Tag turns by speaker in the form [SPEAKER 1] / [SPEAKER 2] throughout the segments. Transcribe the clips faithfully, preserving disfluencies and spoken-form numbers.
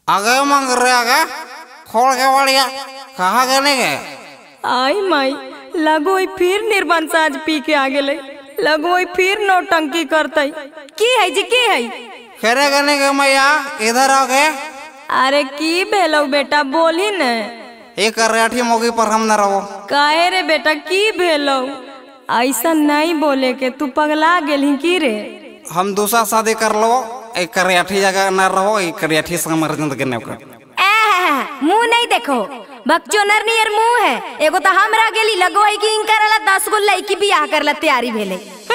[SPEAKER 1] आगे मंग रहे आगे खोल के बढ़िया कहाँ गने गए?
[SPEAKER 2] आई माई लगोई फिर निर्बंध आज पी के आगे ले लगोई फिर नौटंकी करते की है जी की है
[SPEAKER 1] खेरे गने गए मैया इधर आ गए।
[SPEAKER 2] अरे की भेलो बेटा बोली न
[SPEAKER 1] एक कराठी मोगी पर हम न रहो।
[SPEAKER 2] काहे रे बेटा की भेलो ऐसा नहीं बोले के तू पगला गेली की रे।
[SPEAKER 1] हम दूसरा शादी कर लो एक कराठी जगह न रहो एक कराठी समर जिंदगी न कर।
[SPEAKER 3] मुंह नहीं देखो बकचोनर नियर मुंह है एगो तो हमरा गेली लगोई की इनकर ला दस गो लड़की बियाह करला तैयारी भेले।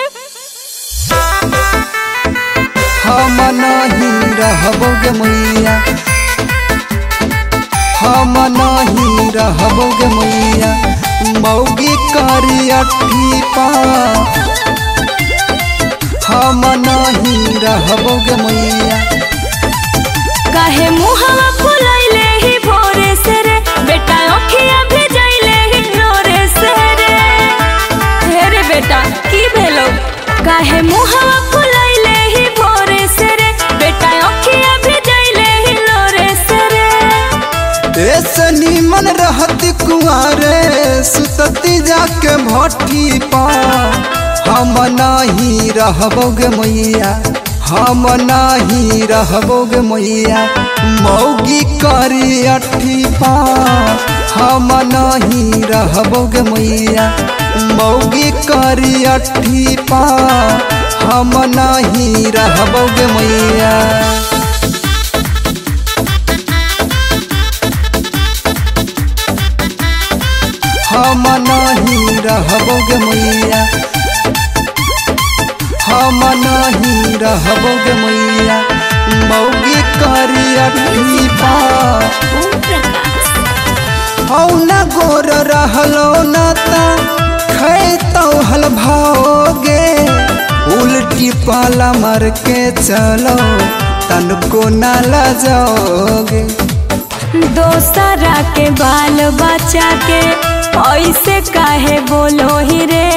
[SPEAKER 4] हम नहीं रहबोगे मैया हम नहीं रहबोगे मैया मौगी करी अठी पा हम नहीं रहबोगे मैया।
[SPEAKER 2] काहे मुहवा फुलैले ही भोरे से रे बेटा अखिया भेजैले ही भोरे से रे। हे रे बेटा की भेलो काहे मुहवा फुलैले ही भोरे से रे बेटा अखिया भेजैले ही लोरे से रे।
[SPEAKER 4] ऐसे नीमन रहती कुआरे सुतती जाके भट्टी पा हम नहीं रहबोगे मैया हम नहीं रहबोगे मैया मौगी करी अठी पा हम नहीं रहबोगे मैया मौगी करी अठी पा हम नहीं रहबोगे मैया। हम नहीं रहबोगे मैया हम नहीं रहबोगे मैया मौगी करी अठी पा हौ न गोर रहलो न ता खैतौ हल भाओगे उल्टी पाला मर के चलो तनको न लजाओगे।
[SPEAKER 2] दोसरा के बाल बच्चा के ऐसे काहे बोलो ही रे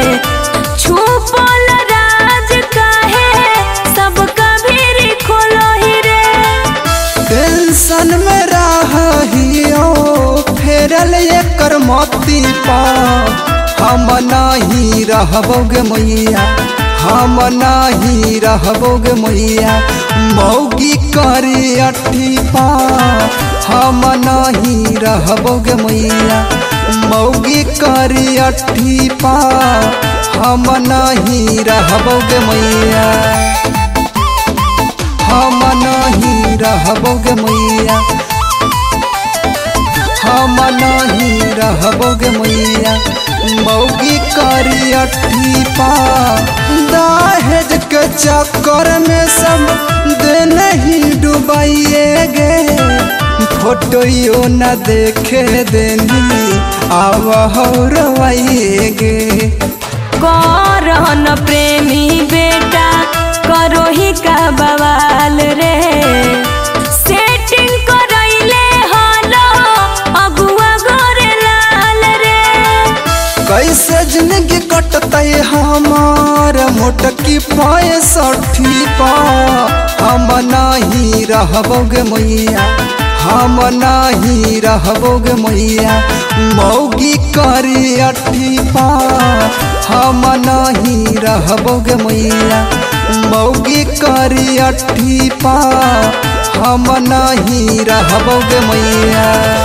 [SPEAKER 2] छुपल राज काहे सब कभी खोलो ही रे।
[SPEAKER 4] टेंशन में रहियो फेरल एकर मोती पा हम नहीं रहबोगे मैया हम नहीं रहबोगे मैया मौगी करी अठी पा हम नहीं रहबोगे मैया मौगी करी अठी पा हम नहीं रहबोगे मैया हम नहीं रहबोगे मैया हम नहीं रहबोगे मैया मौगी करी अठी पा दहेज के चक्कर में सब दिन ही डुबाइएगे फोटोयो न देखे देनी आव रवाइएगे।
[SPEAKER 2] करन प्रेमी बेटा करो ही का बवाल रे सेटिंग करैले हलो अगुआ गोरे लाल रे।
[SPEAKER 4] कैसे जिंदगी कटतै हमार मोटकी पैंसठी पा हम नहीं रहबोगे मैया हम नहीं रहबोगे मैया मौगी करी अठी पा हम नहीं रहबोगे मैया मौगी करी अठी पा हम नहीं रहबोगे मैया।